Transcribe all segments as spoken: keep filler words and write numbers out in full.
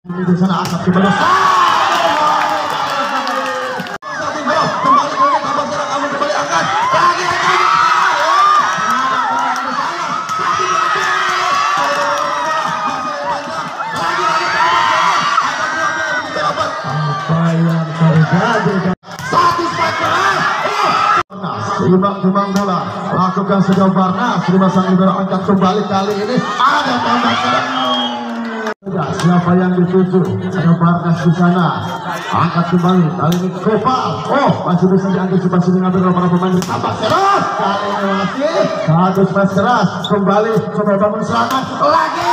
Di sana asap kembali. Kembali kembali kamu kembali angkat lagi apa yang terjadi? Satu striker. Timbang-timbang bola lakukan sudah Barnas terima sang libero angkat kembali kali ini ada tambah serang. Siapa yang dituju? Ada Barnas di sana. Angkat kembali kali ini Kopal. Oh masih bisa diantisipasi dengan para pemain tambah keras. Kali ini masih satu smash keras kembali coba bangun serangan lagi.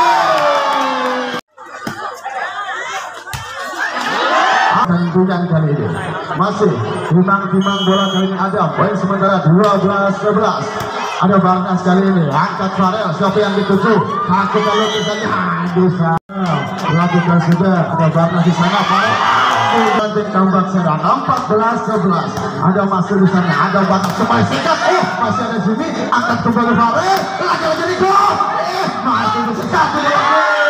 Tentukan kali ini masih timbang-timbang bola kali ini ada poin sementara dua belas sebelas. Ada Barnas kali ini angkat Farel siapa yang dituju aku kalau misalnya bisa lakukan sudah ada Barnas di sana Farel nanti tambah serang empat belas sebelas. Ada masih di sana ada Barnas kembali sikat eh masih ada Jimmy angkat kembali Farel lagi-lagi di gol eh masih bisa satu lagi.